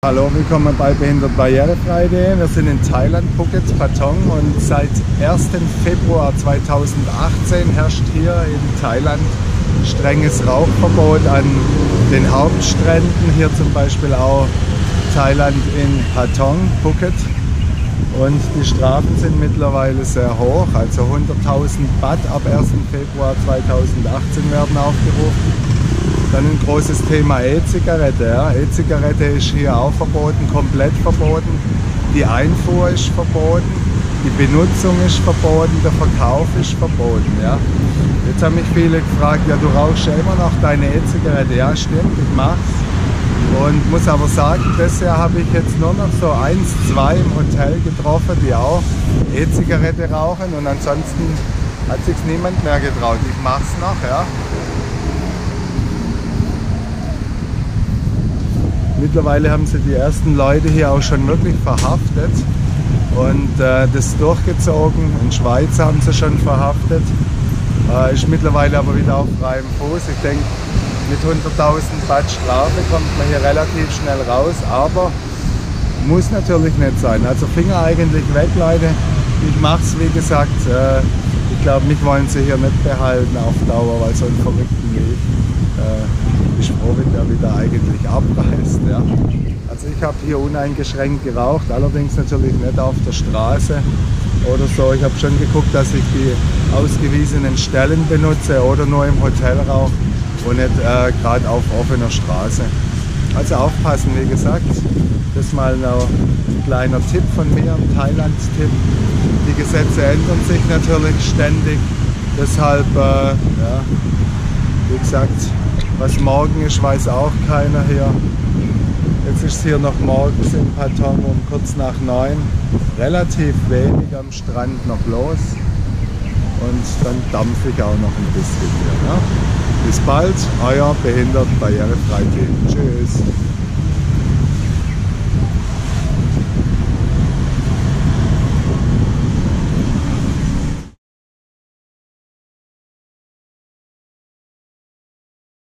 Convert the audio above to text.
Hallo, willkommen bei Behindert Barrierefrei.de. Wir sind in Thailand, Phuket, Patong, und seit 1. Februar 2018 herrscht hier in Thailand strenges Rauchverbot an den Hauptstränden. Hier zum Beispiel auch Thailand in Patong, Phuket. Und die Strafen sind mittlerweile sehr hoch, also 100.000 Baht ab 1. Februar 2018 werden aufgerufen. Dann ein großes Thema E-Zigarette. Ja. E-Zigarette ist hier auch verboten, komplett verboten. Die Einfuhr ist verboten, die Benutzung ist verboten, der Verkauf ist verboten. Ja. Jetzt haben mich viele gefragt, ja, du rauchst ja immer noch deine E-Zigarette. Ja, stimmt, ich mach's. Und muss aber sagen, das Jahr habe ich jetzt nur noch so 1, 2 im Hotel getroffen, die auch E-Zigarette rauchen, und ansonsten hat sich niemand mehr getraut. Ich mach's noch, ja. Mittlerweile haben sie die ersten Leute hier auch schon wirklich verhaftet und das durchgezogen. In Schweiz haben sie schon verhaftet, ist mittlerweile aber wieder auf freiem Fuß. Ich denke, mit 100.000 Baht Strafe kommt man hier relativ schnell raus, aber muss natürlich nicht sein. Also Finger eigentlich weg, Leute. Ich mache es, wie gesagt. Ich glaube, mich wollen sie hier nicht behalten auf Dauer, weil so einen Verrückten wie ich bin froh, wenn der wieder eigentlich abreißt. Ja. Also ich habe hier uneingeschränkt geraucht, allerdings natürlich nicht auf der Straße oder so. Ich habe schon geguckt, dass ich die ausgewiesenen Stellen benutze oder nur im Hotel rauche und nicht gerade auf offener Straße. Also aufpassen, wie gesagt. Das mal noch ein kleiner Tipp von mir, ein Thailand-Tipp. Die Gesetze ändern sich natürlich ständig, deshalb, ja, wie gesagt, was morgen ist, weiß auch keiner hier. Jetzt ist es hier noch morgens in Patong um kurz nach 9. Relativ wenig am Strand noch los. Und dann dampfe ich auch noch ein bisschen hier. Ne? Bis bald, euer Behindert Barrierefrei-Team. Tschüss.